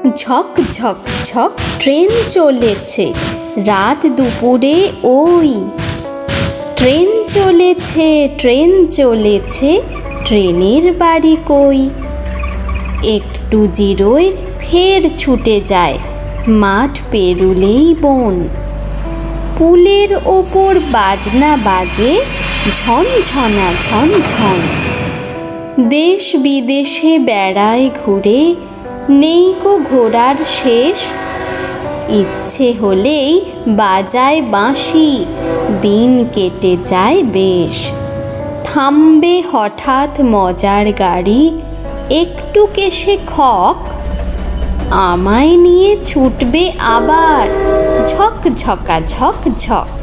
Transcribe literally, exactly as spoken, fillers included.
ঝক ঝক ঝক train চলেছে রাত দুপুরে ওই। ট্রেন চলেছে ট্রেন চলেছে ট্রেনের বাড়ি কই। একটু জিরোয় ফের ছুটে যায় মাঠ পেরুলেই বন। পুলের ওপর বাজনা বাজে ঝনঝনা ঝনঝন। দেশ বিদেশে বেড়ায় ঘুরে নেই কো ঘোরার শেষ। ইচ্ছে হলেই বাজায় বাঁশি দিন কেটে যায় বেশ। থামবে হঠাৎ মজার গাড়ি একটু কেশে খক। আমায় নিয়ে ছুটবে আবার ঝক ঝকা ঝক ঝক।